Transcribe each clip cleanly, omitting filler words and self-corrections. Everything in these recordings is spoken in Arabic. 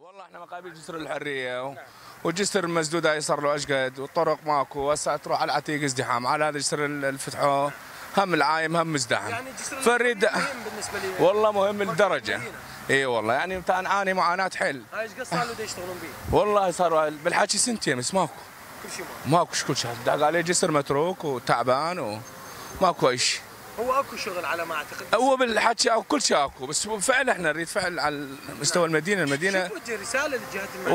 والله احنا مقابل جسر الحريه والجسر مسدود هاي صار له اشقد والطرق ماكو، هسه تروح على العتيق ازدحام، على هذا الجسر اللي فتحوه هم العايم هم مزدحم. يعني الجسر فريد مهم بالنسبه لي. والله مهم للدرجه. اي والله يعني نعاني معاناه حيل. هاي ايش قد صار له يشتغلون به؟ والله صار بالحكي سنتين بس ماكو. كل شيء ماكو كل شيء، دق عليه جسر متروك وتعبان وماكو اي شيء. هو اكو شغل على ما اعتقد. هو بالحكي او كل شيء اكو، بس فعل احنا نريد فعل على مستوى المدينه. شو توجه رساله للجهات المعنيه؟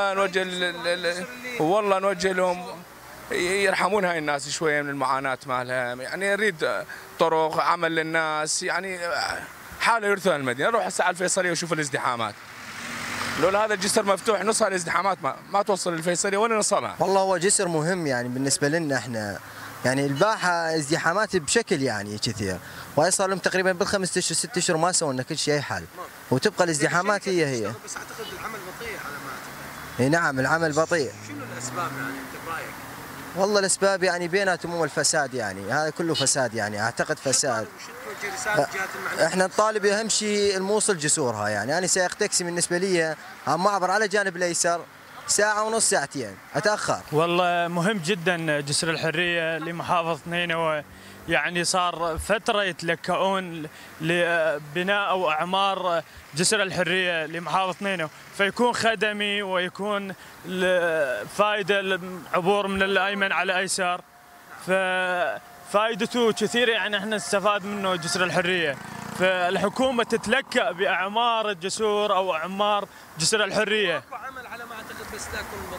والله نوجه لهم يرحمون هاي الناس شويه من المعاناه مالها، يعني نريد طرق عمل للناس، يعني حاله يرثى المدينه. نروح هسه على الفيصليه وشوف الازدحامات. لولا هذا الجسر مفتوح نص الازدحامات ما توصل للفيصليه ولا نصلها. والله هو جسر مهم يعني بالنسبه لنا احنا، يعني الباحه ازدحامات بشكل يعني كثير، وهي صار لهم تقريبا بالخمس اشهر ست اشهر ما سووا لنا كل شيء اي حل، وتبقى الازدحامات هي. بس اعتقد العمل بطيء على ما اعتقد. اي نعم العمل بطيء. شنو الاسباب يعني انت برايك؟ والله الاسباب يعني بيناتهم الفساد، يعني هذا كله فساد، يعني اعتقد فساد. شو توجه رساله للجهات المعنيه؟ احنا نطالب اهم شيء الموصل جسورها، يعني انا سائق تاكسي بالنسبه لي ما اعبر على جانب الايسر ساعة ونص ساعتين اتاخر. والله مهم جدا جسر الحريه لمحافظه نينوى، يعني صار فتره يتلكؤون لبناء او اعمار جسر الحريه لمحافظه نينوى، فيكون خدمي ويكون فائده العبور من الايمن على الايسر، ففائدته كثيره، يعني احنا نستفاد منه جسر الحريه. فالحكومه تتلكأ باعمار الجسور او اعمار جسر الحريه. عمل على ما اعتقد بس لكن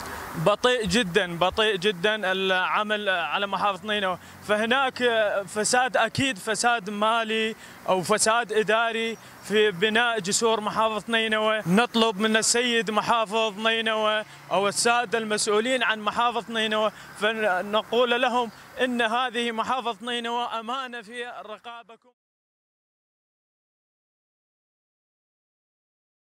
بطيء جدا العمل على محافظة نينوى، فهناك فساد اكيد، فساد مالي او فساد اداري في بناء جسور محافظة نينوى. نطلب من السيد محافظ نينوى او السادة المسؤولين عن محافظة نينوى، فنقول لهم ان هذه محافظة نينوى امانة في رقابكم.